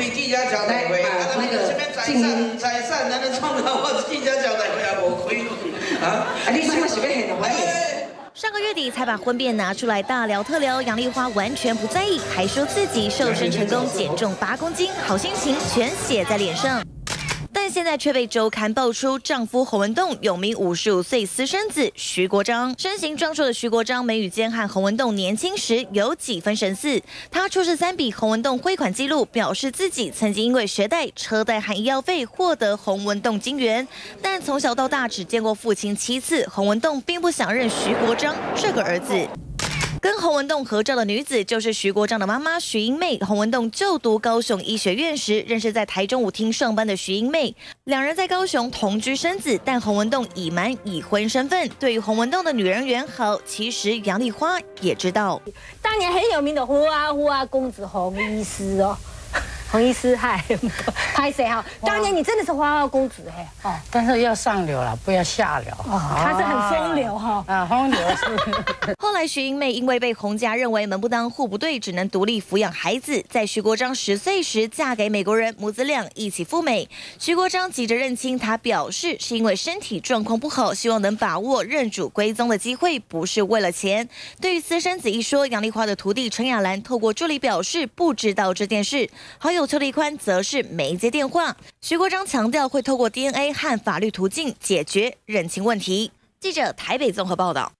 你记者交代会，那个什么财产，咱们创造我记者交代会也无开啊！ 你什么是要现我？ 上个月底才把婚变拿出来大聊特聊，杨丽花完全不在意，还说自己瘦身成功，减重8公斤，好心情全写在脸上。但现在却被周刊爆出，丈夫洪文栋有名55岁私生子徐国璋。身形壮硕的徐国璋眉宇间和洪文栋年轻时有几分神似。他出示3笔洪文栋汇款记录，表示自己曾经因为学贷、车贷和医药费获得洪文栋金援，但从小到大只见过父亲7次，洪文栋并不想认徐国璋这个儿子。跟洪文栋合照的女子就是徐国璋的妈妈徐英妹。洪文栋就读高雄医学院时，认识在台中舞厅上班的徐英妹，两人在高雄同居生子，但洪文栋隐瞒已婚身份。对于洪文栋的女人缘好，其实杨丽花也知道。 当年很有名的花公子洪医师哦。洪医师，嗨，拍谁哈？当年你真的是花花公子嘿哦， 但是要上流了，不要下流。 哦，他是很风流哈。 啊，风流是。 后来徐英妹因为被洪家认为门不当户不对，只能独立抚养孩子，在徐国璋10岁时嫁给美国人，母子俩一起赴美。徐国璋急着认亲，他表示是因为身体状况不好，希望能把握认祖归宗的机会，不是为了钱。对于私生子一说，杨丽花的徒弟陈雅兰透过助理表示不知道这件事。好友邱立宽则是没接电话。徐国璋强调会透过 DNA 和法律途径解决认亲问题。记者台北综合报道。